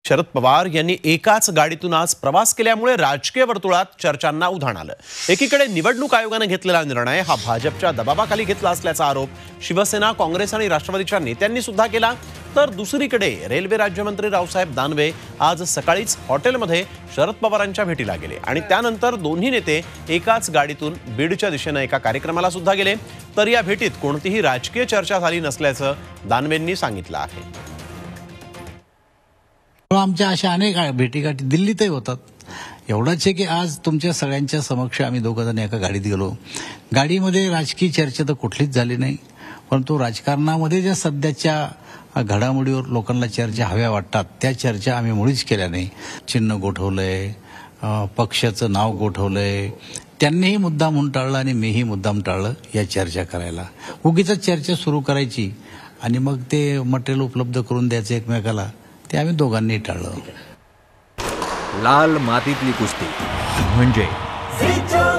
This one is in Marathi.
शरद पवार यांनी एकाच गाडीतून आज प्रवास केल्यामुळे राजकीय वर्तुळात चर्चांना उधाण आलं। एकीकडे निवडणूक आयोगाने घेतलेला निर्णय हा भाजपच्या दबावाखाली घेतला असल्याचा आरोप शिवसेना, काँग्रेस आणि राष्ट्रवादीच्या नेत्यांनी सुद्धा केला, तर दुसरीकडे रेल्वे राज्यमंत्री रावसाहेब दानवे आज सकाळीच हॉटेलमध्ये शरद पवारांच्या भेटीला गेले आणि त्यानंतर दोन्ही नेते एकाच गाडीतून बीडच्या दिशेने एका कार्यक्रमाला सुद्धा गेले। तर या भेटीत कोणतीही राजकीय चर्चा झाली नसल्याचं दानवेंनी सांगितलं आहे। आमच्या अशा अनेक भेटीगाठी दिल्लीतही होतात। एवढंच आहे की आज तुमच्या सगळ्यांच्या समक्ष आम्ही दोघंजण एका गाडीत गेलो। गाडीमध्ये राजकीय चर्चा तर कुठलीच झाली नाही, परंतु राजकारणामध्ये ज्या सध्याच्या घडामोडीवर लोकांना चर्चा हव्या वाटतात त्या चर्चा आम्ही मुळीच केल्या नाही। चिन्ह गोठवलंय, पक्षाचं नाव गोठवलंय, त्यांनीही मुद्दाम म्हणून टाळलं आणि मीही मुद्दाम टाळलं या चर्चा करायला। उगीच चर्चा सुरू करायची आणि मग ते मटेरियल उपलब्ध करून द्यायचं एकमेकाला, ते आम्ही दोघांनी टाळलं। लाल मातीतली कुस्ती म्हणजे